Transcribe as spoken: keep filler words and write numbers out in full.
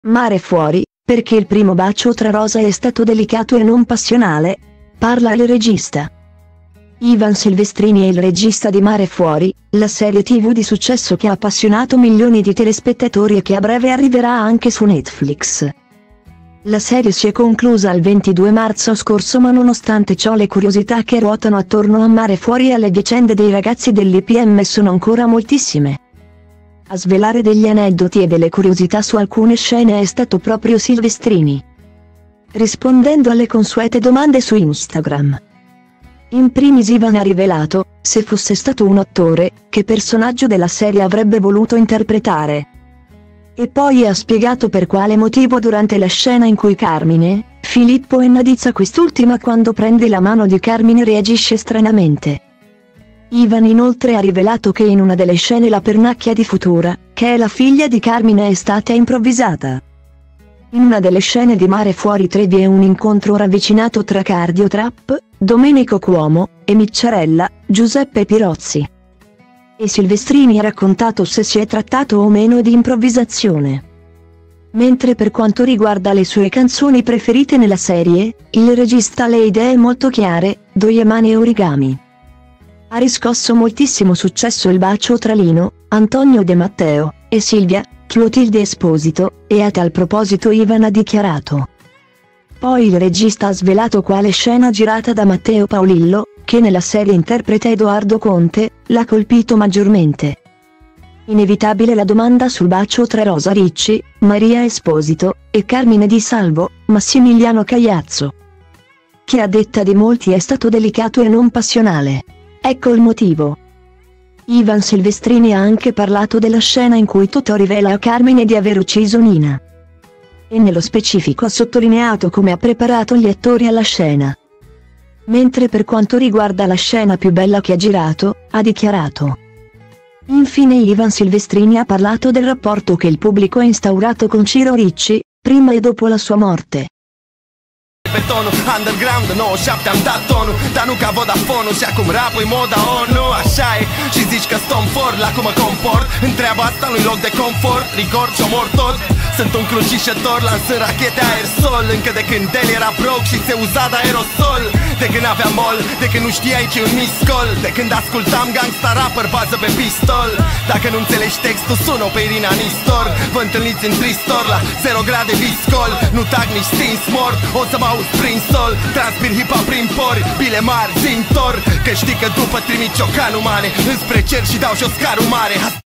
Mare fuori, perché il primo bacio tra Rosa è stato delicato e non passionale? Parla il regista. Ivan Silvestrini è il regista di Mare fuori, la serie tv di successo che ha appassionato milioni di telespettatori e che a breve arriverà anche su Netflix. La serie si è conclusa il ventidue marzo scorso, ma nonostante ciò le curiosità che ruotano attorno a Mare fuori e alle vicende dei ragazzi dell'I P M sono ancora moltissime. A svelare degli aneddoti e delle curiosità su alcune scene è stato proprio Silvestrini. Rispondendo alle consuete domande su Instagram. In primis Ivan ha rivelato, se fosse stato un attore, che personaggio della serie avrebbe voluto interpretare. E poi ha spiegato per quale motivo durante la scena in cui Carmine, Filippo enadizza quest'ultima quando prende la mano di Carmine reagisce stranamente. Ivan inoltre ha rivelato che in una delle scene la pernacchia di Futura, che è la figlia di Carmine, è stata improvvisata. In una delle scene di Mare fuori tre vi è un incontro ravvicinato tra Cardiotrap, Domenico Cuomo, e Micciarella, Giuseppe Pirozzi. E Silvestrini ha raccontato se si è trattato o meno di improvvisazione. Mentre per quanto riguarda le sue canzoni preferite nella serie, il regista ha le idee molto chiare: Doyemani e Origami. Ha riscosso moltissimo successo il bacio tra Lino, Antonio De Matteo, e Silvia, Clotilde Esposito, e a tal proposito Ivan ha dichiarato. Poi il regista ha svelato quale scena girata da Matteo Paolillo, che nella serie interpreta Edoardo Conte, l'ha colpito maggiormente. Inevitabile la domanda sul bacio tra Rosa Ricci, Maria Esposito, e Carmine Di Salvo, Massimiliano Cagliazzo. Che a detta di molti è stato delicato e non passionale. Ecco il motivo. Ivan Silvestrini ha anche parlato della scena in cui Totò rivela a Carmine di aver ucciso Nina. E nello specifico ha sottolineato come ha preparato gli attori alla scena. Mentre per quanto riguarda la scena più bella che ha girato, ha dichiarato. Infine Ivan Silvestrini ha parlato del rapporto che il pubblico ha instaurato con Ciro Ricci, prima e dopo la sua morte. Pe tonul underground, nouă șapte am dat tonul, dar nu ca Vodafone-ul. Și acum rap-ul moda ONU, așa e. Și zici că stom for, la cum mă comport. Întreaba asta nu-i loc de confort, record și omor tot. Sunt un crucișător, lansând rachete aerosol. Încă de când el era broke și se uza de aerosol. De când aveam mol, de când nu știai ce un miscol. De când ascultam gangsta rapper, bază pe pistol. Dacă nu înțelegi textul, sună pe Irina Nistor. Vă întâlniți în tristor la zero grade viscol. Nu tag nici stins mort, o să mă auzi prin sol. Transpir hip-hop prin pori, bile mari, zintor. Că știi că după trimit ciocanul mane înspre cer și dau și o scarul mare.